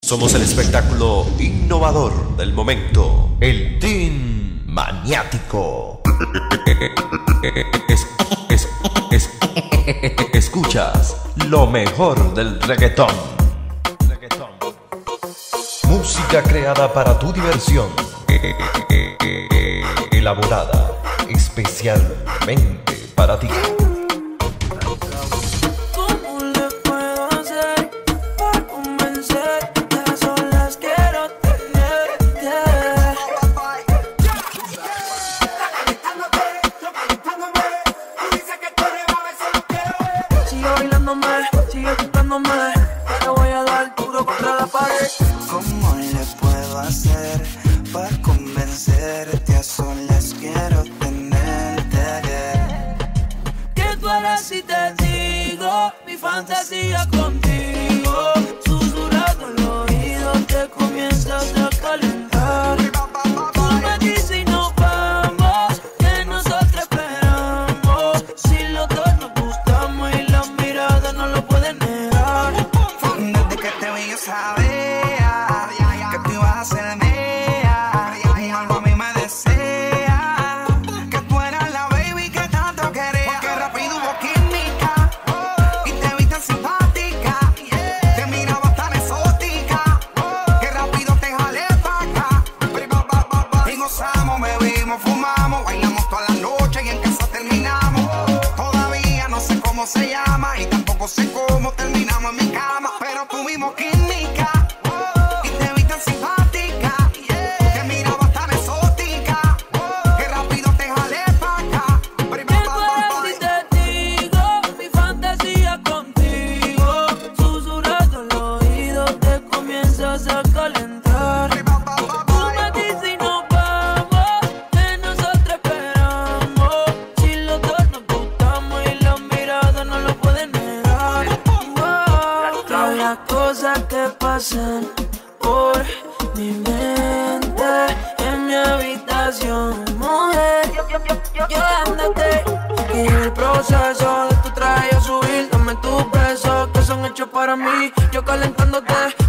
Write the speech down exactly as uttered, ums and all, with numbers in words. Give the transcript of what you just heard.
Somos el espectáculo innovador del momento, el Teen Maniático. Es, es, es, escuchas lo mejor del reggaetón. reggaetón. Música creada para tu diversión. Elaborada especialmente para ti. Sigue buscándome, te voy a dar duro contra la pared. ¿Cómo le puedo hacer para convencerte? A solas quiero tenerte. ¿Qué tú harás si te digo mi fantasía contigo? Susurrando el oído te comienzas a calentar. Tú me dices y nos vamos, que nosotros esperamos. Si los dos nos gustamos y la mirada no lo pueden negar. Desde que te vi yo sabía que tú ibas a ser mía. Y algo a mí me desea que tú eras la baby que tanto quería. Porque rápido hubo química y te vi tan simpática. Te miraba tan exótica que rápido te jalé pa' acá. Y gozamos, bebimos, fumamos, bailamos toda la noche y en casa terminamos. Todavía no sé cómo se llama y tampoco sé cómo terminamos en mi cama. Pero tuvimos química y te vi tan simpática. Te miraba tan exótica que rápido te jalé pa' acá. ¿Qué tú harás si te digo mi fantasía contigo? Susurrando el oído te comienzas a calentar. Tú me dices y nos vamos, que nosotros esperamos. Si los dos nos gustamos y la mirada no lo pueden negar. Wow, todas las cosas que pasan por mi mente en mi habitación, mujer. Yo dándote y el proceso de tu traje a subir. Dame tus besos que son hechos para mí. Yo calentándote